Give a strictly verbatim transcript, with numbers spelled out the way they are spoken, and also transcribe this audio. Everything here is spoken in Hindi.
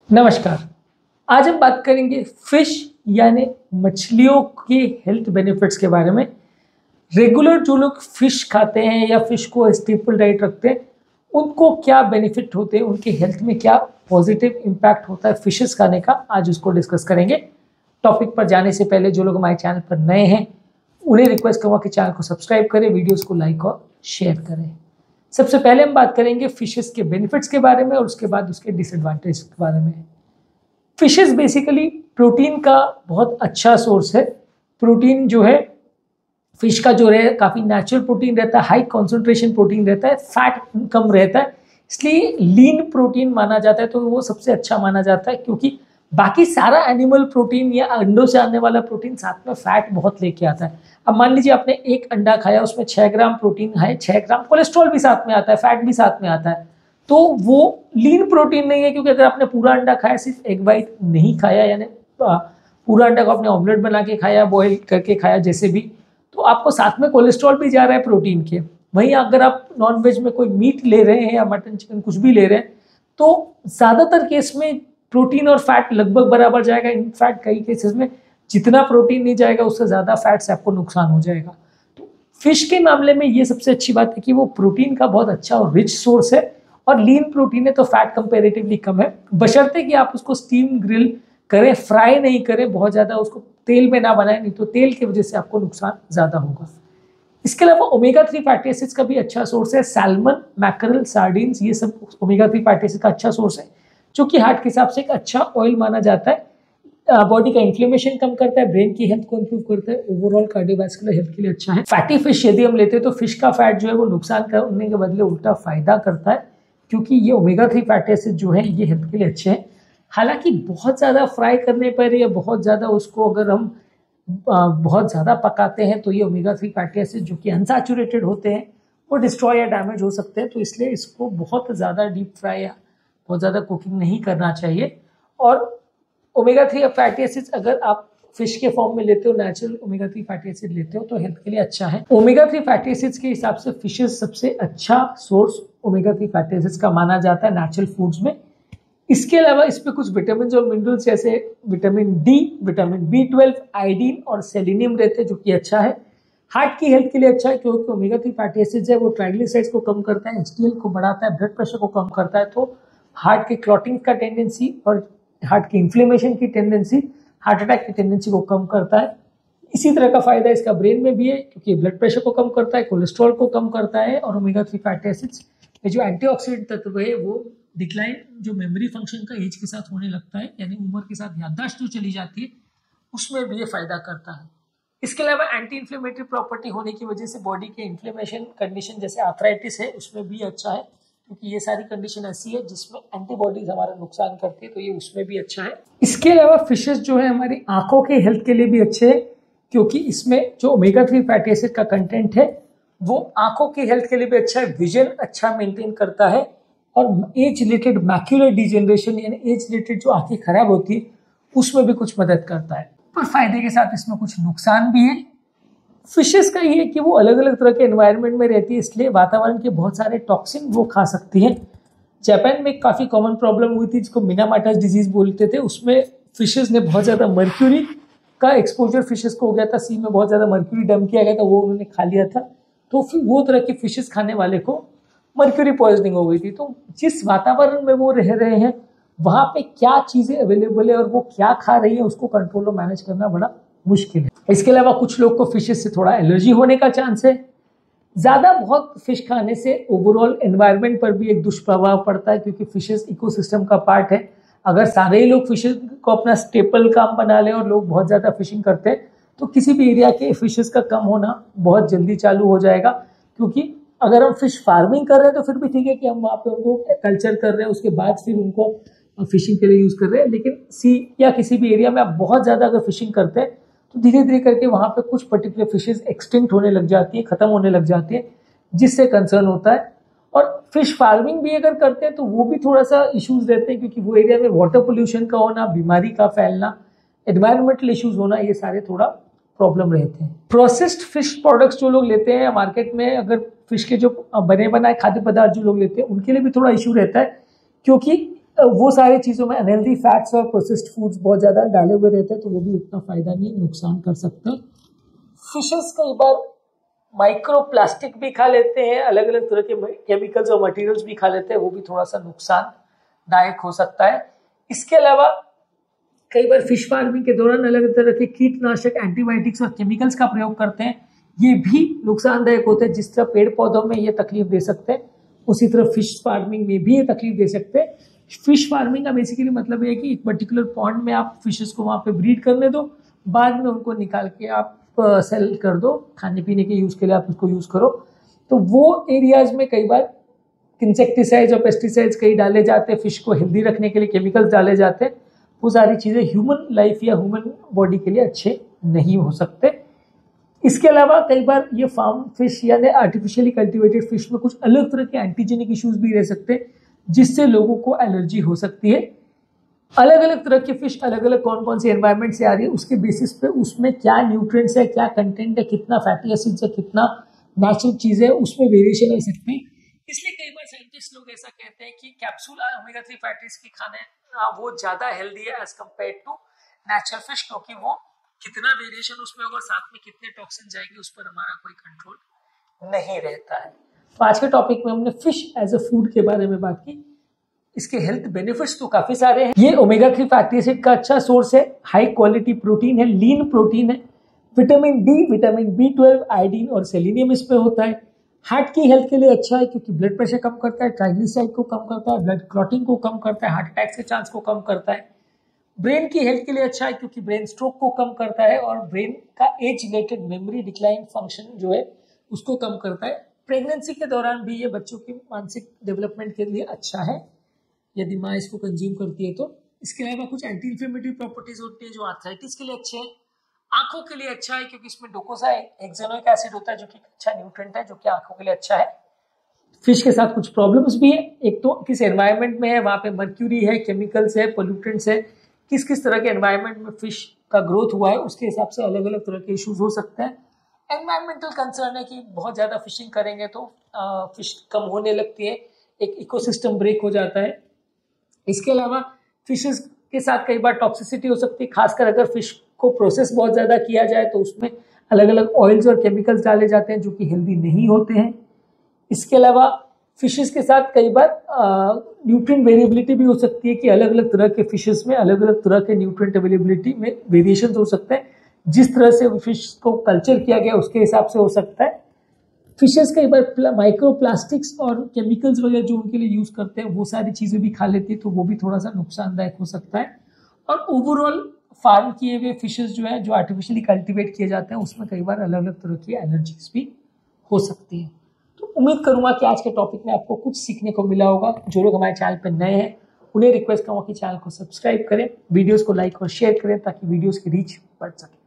नमस्कार। आज हम बात करेंगे फिश यानी मछलियों के हेल्थ बेनिफिट्स के बारे में। रेगुलर जो लोग फिश खाते हैं या फिश को स्टेपल डाइट रखते हैं उनको क्या बेनिफिट होते हैं, उनके हेल्थ में क्या पॉजिटिव इम्पैक्ट होता है फिशेस खाने का, आज उसको डिस्कस करेंगे। टॉपिक पर जाने से पहले जो लोग हमारे चैनल पर नए हैं उन्हें रिक्वेस्ट करूँगा कि चैनल को सब्सक्राइब करें, वीडियोज़ को लाइक और शेयर करें। सबसे पहले हम बात करेंगे फिशेस के बेनिफिट्स के बारे में और उसके बाद उसके डिसएडवांटेज के बारे में। फिशेस बेसिकली प्रोटीन का बहुत अच्छा सोर्स है। प्रोटीन जो है फिश का जो है काफ़ी नेचुरल प्रोटीन रहता है, हाई कॉन्सेंट्रेशन प्रोटीन रहता है, फैट कम रहता है, इसलिए लीन प्रोटीन माना जाता है। तो वो सबसे अच्छा माना जाता है क्योंकि बाकी सारा एनिमल प्रोटीन या अंडों से आने वाला प्रोटीन साथ में फैट बहुत लेके आता है। अब मान लीजिए आपने एक अंडा खाया, उसमें छः ग्राम प्रोटीन है, छः ग्राम कोलेस्ट्रॉल भी साथ में आता है, फैट भी साथ में आता है, तो वो लीन प्रोटीन नहीं है। क्योंकि अगर आपने पूरा अंडा खाया, सिर्फ एक बाइट नहीं खाया, यानी पूरा अंडा को आपने ऑमलेट बना के खाया, बॉईल करके खाया, जैसे भी, तो आपको साथ में कोलेस्ट्रॉल भी जा रहा है प्रोटीन के। वहीं अगर आप नॉन वेज में कोई मीट ले रहे हैं या मटन चिकन कुछ भी ले रहे हैं तो ज़्यादातर केस में प्रोटीन और फैट लगभग बराबर जाएगा। इनफैक्ट कई केसेस में जितना प्रोटीन नहीं जाएगा उससे ज़्यादा फैट से आपको नुकसान हो जाएगा। तो फिश के मामले में ये सबसे अच्छी बात है कि वो प्रोटीन का बहुत अच्छा और रिच सोर्स है, और लीन प्रोटीन है तो फैट कंपैरेटिवली कम है, बशर्ते कि आप उसको स्टीम ग्रिल करें, फ्राई नहीं करें, बहुत ज़्यादा उसको तेल में ना बनाएं, नहीं तो तेल की वजह से आपको नुकसान ज़्यादा होगा। इसके अलावा ओमेगा थ्री फैटी एसिड्स का भी अच्छा सोर्स है। सैल्मन, मैकरल, सार्डिन्स, ये सब ओमेगा थ्री फैटी एसिड का अच्छा सोर्स है, जो कि हार्ट के हिसाब से एक अच्छा ऑयल माना जाता है। बॉडी का इन्फ्लेमेशन कम करता है, ब्रेन की हेल्थ को इंप्रूव करता है, ओवरऑल कार्डियोवैस्कुलर हेल्थ के लिए अच्छा है। फैटी फिश यदि हम लेते हैं तो फिश का फैट जो है वो नुकसान करने के बदले उल्टा फायदा करता है, क्योंकि ये ओमेगा थ्री फैटी एसिड जो है ये हेल्थ के लिए अच्छे हैं। हालांकि बहुत ज़्यादा फ्राई करने पर या बहुत ज़्यादा उसको अगर हम बहुत ज़्यादा पकाते हैं तो ये ओमेगा थ्री फैटी एसिड जो कि अनसैचुरेटेड होते हैं वो डिस्ट्रॉय या डैमेज हो सकते हैं। तो इसलिए इसको बहुत ज़्यादा डीप फ्राई या बहुत ज़्यादा कुकिंग नहीं करना चाहिए। और ओमेगा थ्री फैटी एसिड्स अगर आप फिश के फॉर्म में लेते हो, natural omega three fatty acid लेते हो, तो हेल्थ के लिए अच्छा है। ओमेगा थ्री फैटी एसिड्स के हिसाब से फिशेस सबसे अच्छा source omega three fatty acids का माना जाता है नेचुरल फूड्स में। इसके अलावा इसमें कुछ विटामिन और मिनरल्स जैसे vitamin D, vitamin B twelve, iodine और सेलेनियम रहते हैं, जो कि अच्छा है। हार्ट की हेल्थ के लिए अच्छा है क्योंकि ओमेगा थ्री फैटी एसिड्स है वो ट्राइग्लिसराइड्स को कम करता है, एचडीएल को बढ़ाता है, ब्लड प्रेशर को कम करता है, तो हार्ट के क्लॉटिंग का टेंडेंसी और हार्ट की इन्फ्लेमेशन की टेंडेंसी, हार्ट अटैक की टेंडेंसी को कम करता है। इसी तरह का फायदा इसका ब्रेन में भी है क्योंकि ब्लड प्रेशर को कम करता है, कोलेस्ट्रॉल को कम करता है, और ओमेगा थ्री फैटी एसिड्स में जो एंटीऑक्सीडेंट तत्व है वो डिक्लाइन जो मेमोरी फंक्शन का एज के साथ होने लगता है, यानी उम्र के साथ याददाश्त जो चली जाती है उसमें भी ये फायदा करता है। इसके अलावा एंटी इन्फ्लेमेटरी प्रॉपर्टी होने की वजह से बॉडी के इन्फ्लेमेशन कंडीशन जैसे आर्थराइटिस है उसमें भी अच्छा है, क्योंकि ये सारी कंडीशन ऐसी है जिसमें एंटीबॉडीज हमारा नुकसान करती है, तो ये उसमें भी अच्छा है। इसके अलावा फिशेस जो है हमारी आंखों के हेल्थ के लिए भी अच्छे हैं, क्योंकि इसमें जो ओमेगा थ्री फैटी एसिड का कंटेंट है वो आंखों की हेल्थ के लिए भी अच्छा है, विजन अच्छा मेंटेन करता है, और एज रिलेटेड मैक्यूलर डिजेनरेशन यानी एज रिलेटेड जो आंखें खराब होती है उसमें भी कुछ मदद करता है। पर फायदे के साथ इसमें कुछ नुकसान भी है। फिशेस का ये है कि वो अलग अलग तरह के एनवायरनमेंट में रहती है, इसलिए वातावरण के बहुत सारे टॉक्सिन वो खा सकती हैं। जापान में एक काफ़ी कॉमन प्रॉब्लम हुई थी जिसको मिनामाटास डिजीज बोलते थे। उसमें फिशेस ने बहुत ज़्यादा मर्क्यूरी का एक्सपोजर फिशेस को हो गया था, सी में बहुत ज़्यादा मर्क्यूरी डंप किया गया था, वो उन्होंने खा लिया था, तो फिर वो तरह की फिशेस खाने वाले को मर्क्यूरी पॉइजनिंग हो गई थी। तो जिस वातावरण में वो रह रहे हैं वहाँ पे क्या चीज़ें अवेलेबल है और वो क्या खा रही है उसको कंट्रोल और मैनेज करना बड़ा मुश्किल है। इसके अलावा कुछ लोग को फिशेस से थोड़ा एलर्जी होने का चांस है। ज़्यादा बहुत फिश खाने से ओवरऑल एनवायरनमेंट पर भी एक दुष्प्रभाव पड़ता है, क्योंकि फिशेस इकोसिस्टम का पार्ट है। अगर सारे ही लोग फिशेस को अपना स्टेपल काम बना लें और लोग बहुत ज़्यादा फिशिंग करते हैं तो किसी भी एरिया के फिशेस का कम होना बहुत जल्दी चालू हो जाएगा। क्योंकि अगर हम फिश फार्मिंग कर रहे हैं तो फिर भी ठीक है कि हम वहाँ पे उनको कल्चर कर रहे हैं, उसके बाद फिर उनको फिशिंग के लिए यूज़ कर रहे हैं, लेकिन सी या किसी भी एरिया में आप बहुत ज़्यादा अगर फिशिंग करते हैं तो धीरे धीरे करके वहाँ पे कुछ पर्टिकुलर फिशेस एक्सटिंक्ट होने लग जाती है, ख़त्म होने लग जाती है, जिससे कंसर्न होता है। और फिश फार्मिंग भी अगर करते हैं तो वो भी थोड़ा सा इश्यूज रहते हैं, क्योंकि वो एरिया में वाटर पोल्यूशन का होना, बीमारी का फैलना, एनवायरमेंटल इश्यूज होना, ये सारे थोड़ा प्रॉब्लम रहते हैं। प्रोसेस्ड फिश प्रोडक्ट्स जो लोग लेते हैं मार्केट में, अगर फिश के जो बने बनाए खाद्य पदार्थ जो लोग लेते हैं उनके लिए भी थोड़ा इशू रहता है, क्योंकि वो सारी चीज़ों में अनहेल्दी फैट्स और प्रोसेस्ड फूड्स बहुत ज़्यादा डाले हुए रहते हैं, तो वो भी उतना फायदा नहीं, नुकसान कर सकते हैं। फिशेस कई बार माइक्रो प्लास्टिक भी खा लेते हैं, अलग अलग तरह के केमिकल्स और मटेरियल्स भी खा लेते हैं, वो भी थोड़ा सा नुकसानदायक हो सकता है। इसके अलावा कई बार फिश फार्मिंग के दौरान अलग अलग तरह के कीटनाशक, एंटीबायोटिक्स और केमिकल्स का प्रयोग करते हैं, ये भी नुकसानदायक होते हैं। जिस तरह पेड़ पौधों में ये तकलीफ दे सकते हैं, उसी तरह फिश फार्मिंग में भी ये तकलीफ दे सकते हैं। फिश फार्मिंग का बेसिकली मतलब ये है कि एक पर्टिकुलर पॉन्ड में आप फिशेस को वहाँ पे ब्रीड करने दो, बाद में उनको निकाल के आप सेल कर दो, खाने पीने के यूज़ के लिए आप उसको यूज़ करो। तो वो एरियाज में कई बार इंसेक्टिसाइड्स और पेस्टिसाइड्स कई डाले जाते हैं, फिश को हेल्दी रखने के लिए केमिकल्स डाले जाते हैं, वो सारी चीज़ें ह्यूमन लाइफ या ह्यूमन बॉडी के लिए अच्छे नहीं हो सकते। इसके अलावा कई बार ये फार्म फिश यानी आर्टिफिशियली कल्टिवेटेड फिश में कुछ अलग तरह के एंटीजेनिक इश्यूज भी रह सकते हैं, जिससे लोगों को एलर्जी हो सकती है। अलग अलग तरह के फिश अलग अलग कौन कौन सी एनवायरनमेंट से आ रही है, उसके बेसिस पे उसमें क्या न्यूट्रिएंट्स है, क्या कंटेंट है, कितना फैटी एसिड्स है, कितना नेचुरल चीज़ है, उसमें वेरिएशन आ सकते हैं। इसलिए कई बार साइंटिस्ट लोग ऐसा कहते हैं कि capsule omega three fatty acid खाने वो ज़्यादा हेल्दी है as compare to natural fish, क्योंकि वो कितना वेरिएशन उसमें होगा, साथ में कितने टॉक्सिन जाएंगे, उस पर हमारा कोई कंट्रोल नहीं रहता है। तो आज के टॉपिक में हमने फिश एज अ फूड के बारे में बात की। इसके हेल्थ बेनिफिट्स तो काफी सारे हैं। ये ओमेगा थ्री फैटी एसिड का अच्छा सोर्स है, हाई क्वालिटी प्रोटीन है, लीन प्रोटीन है, vitamin D, vitamin B twelve, iodine और सेलेनियम इसमें होता है। हार्ट की हेल्थ के लिए अच्छा है क्योंकि ब्लड प्रेशर कम करता है, ट्राइग्लिसराइड को कम करता है, ब्लड क्लॉटिंग को कम करता है, हार्ट अटैक के चांस को कम करता है। ब्रेन की हेल्थ के लिए अच्छा है क्योंकि ब्रेन स्ट्रोक को कम करता है और ब्रेन का age related memory decline function जो है उसको कम करता है। प्रेगनेंसी के दौरान भी ये बच्चों की मानसिक डेवलपमेंट के लिए अच्छा है यदि माँ इसको कंज्यूम करती है तो। इसके अलावा कुछ एंटी इन्फ्लेमेटरी प्रॉपर्टीज होती है जो आर्थराइटिस के लिए अच्छे हैं। आंखों के लिए अच्छा है क्योंकि इसमें डोकोसा हेक्सेनोइक एसिड होता है जो कि अच्छा न्यूट्रिएंट है, जो कि आंखों के लिए अच्छा है। फिश के साथ कुछ प्रॉब्लम्स भी है, एक तो किस एनवायरनमेंट में है, वहाँ पे मर्क्यूरी है, केमिकल्स है, पोल्यूटेंट्स है, किस किस तरह के एनवायरनमेंट में फिश का ग्रोथ हुआ है, उसके हिसाब से अलग अलग तरह के इश्यूज हो सकते हैं। एनवायरमेंटल कंसर्न है कि बहुत ज़्यादा फिशिंग करेंगे तो आ, फिश कम होने लगती है, एक इकोसिस्टम ब्रेक हो जाता है। इसके अलावा फिशेस के साथ कई बार टॉक्सिसिटी हो सकती है, खासकर अगर फिश को प्रोसेस बहुत ज़्यादा किया जाए तो उसमें अलग अलग ऑयल्स और केमिकल्स डाले जाते हैं जो कि हेल्दी नहीं होते हैं। इसके अलावा फिशेस के साथ कई बार न्यूट्रिएंट वेरिएबिलिटी भी हो सकती है कि अलग अलग तरह के फिशेस में अलग अलग तरह के न्यूट्रिएंट अवेलेबिलिटी में वेरिएशन हो सकते हैं। जिस तरह से फिश को कल्चर किया गया उसके हिसाब से हो सकता है। फिशेस कई बार माइक्रो प्लास्टिक्स और केमिकल्स वगैरह जो उनके लिए यूज करते हैं वो सारी चीजें भी खा लेती है, तो वो भी थोड़ा सा नुकसानदायक हो सकता है। और ओवरऑल फार्म किए हुए फिशेस जो है जो आर्टिफिशियली कल्टीवेट किए जाते हैं उसमें कई बार अलग अलग तरह की एलर्जीज भी हो सकती है। तो उम्मीद करूंगा कि आज के टॉपिक में आपको कुछ सीखने को मिला होगा। जो लोग हमारे चैनल पर नए हैं उन्हें रिक्वेस्ट करूंगा कि चैनल को सब्सक्राइब करें, वीडियोस को लाइक और शेयर करें ताकि वीडियोस की रीच बढ़ सके।